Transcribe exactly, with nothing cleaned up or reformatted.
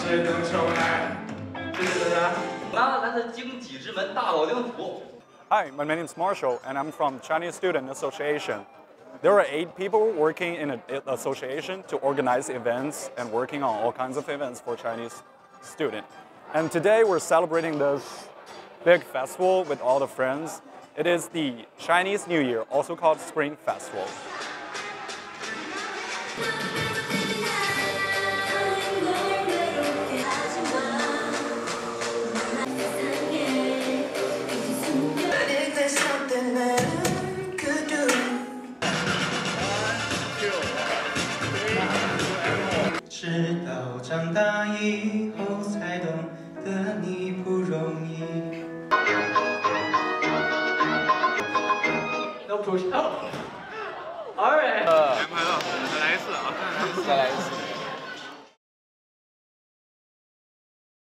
谁能重来？谢谢大家。 那那是经济之门大老丁府。 Hi, my name is Marshall, and I'm from Chinese Student Association. There are eight people working in an association to organize events and working on all kinds of events for Chinese students. And today we're celebrating this big festival with all the friends. It is the Chinese New Year, also called Spring Festival. 直到长大以后才懂得你不容易。要出笑。Alright。